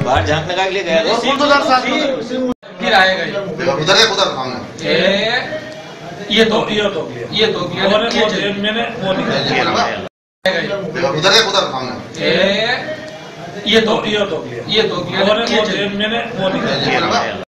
बाहर झांकने का लिए गया था। फिर आएगा उधर सामने ये तो मैंने वो निकाला उधर सामने ये तो मैंने वो निकाला।